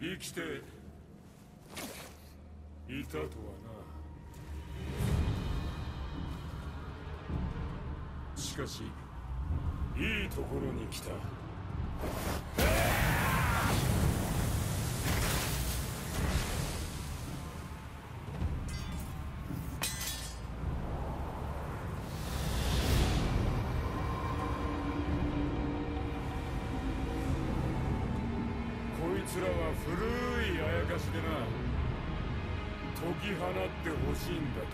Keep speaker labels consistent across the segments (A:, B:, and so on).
A: 生きていたとはな。しかしいいところに来た。こいつらは古いあやかしでな、解き放ってほしいんだという。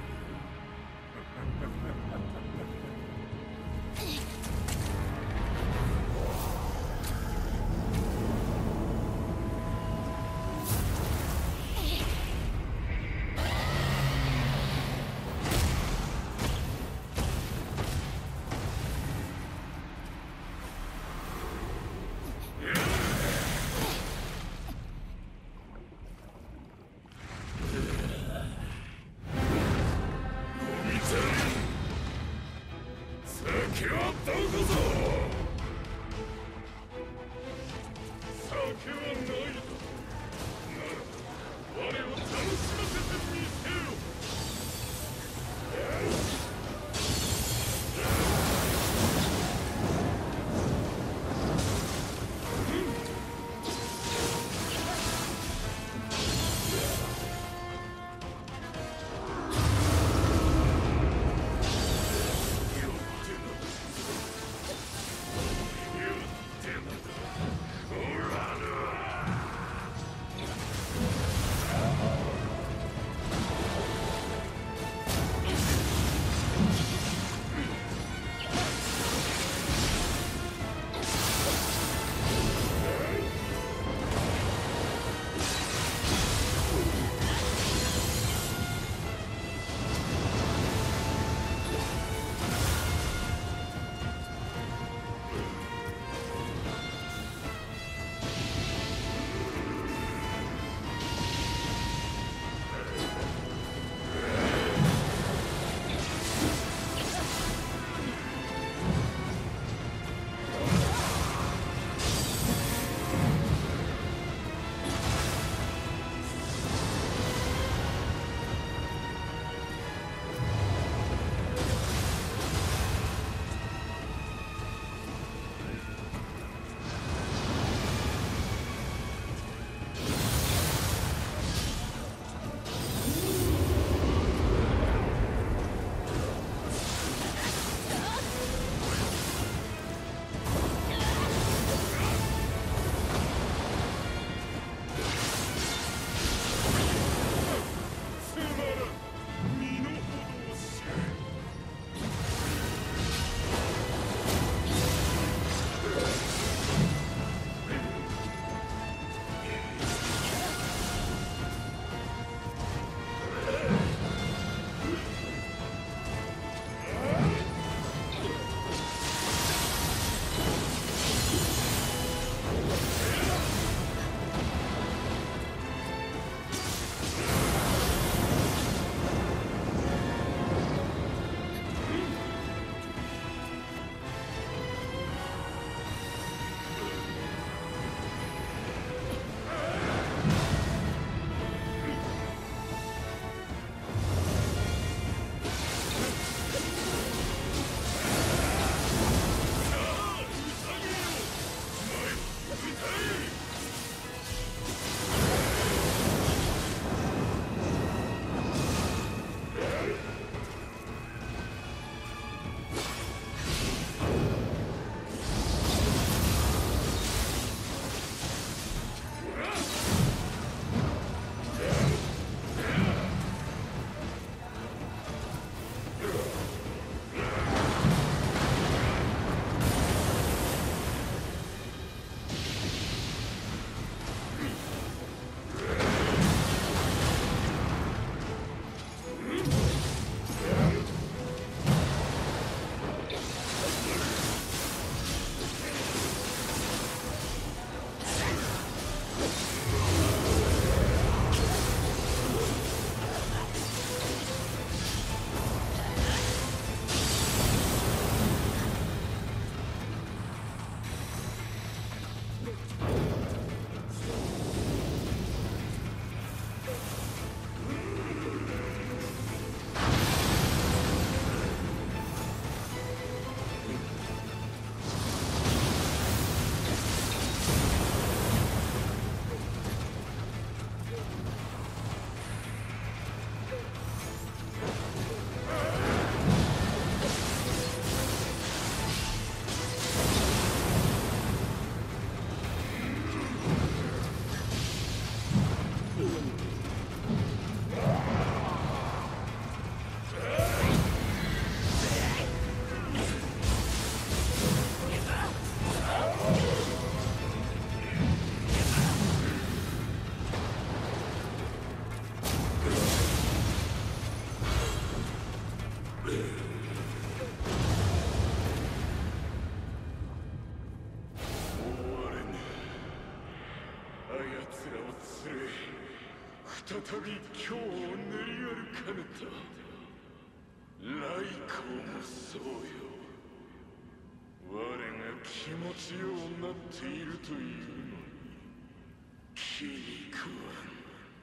A: 再び今日を練り歩かねた。来光もそうよ。我が気持ちようなっているというのに気に食わん。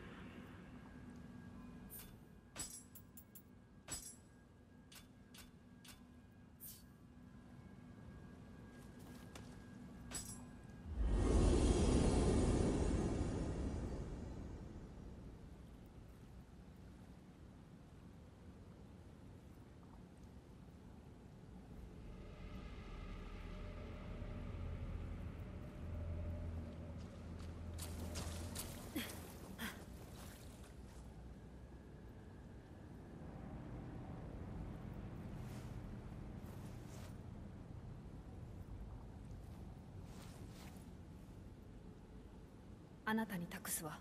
B: あなたに託すわ。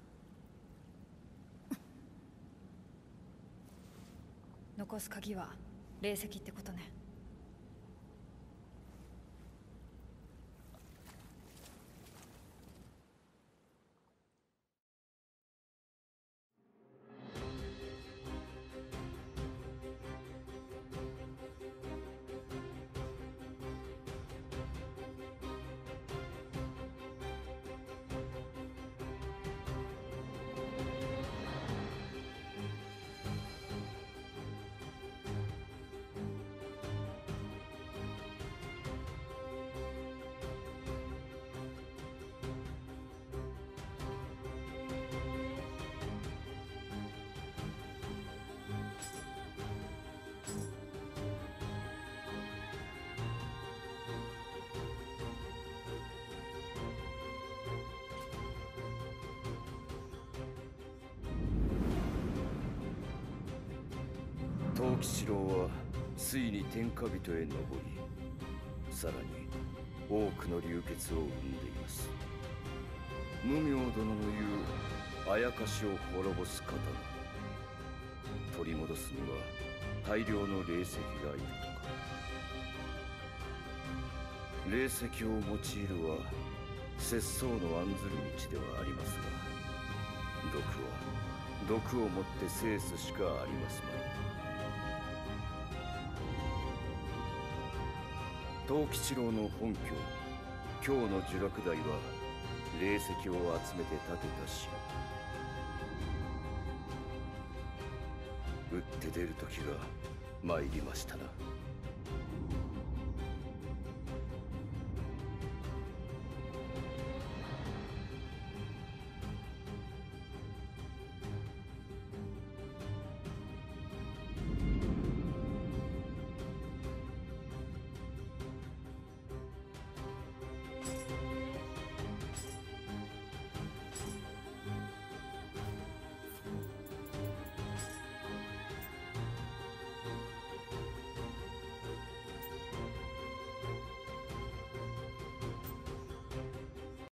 B: 残す鍵は霊石ってことね。
C: 藤吉郎はついに天下人へ上り、さらに多くの流血を生んでいます。無名殿の言うあやかしを滅ぼす刀、取り戻すには大量の霊石がいるとか。霊石を用いるは節操の案ずる道ではありますが、毒をもって制すしかありますまい。藤吉郎の本拠、京の呪落台は霊石を集めて建てた城。打って出る時が参りましたな。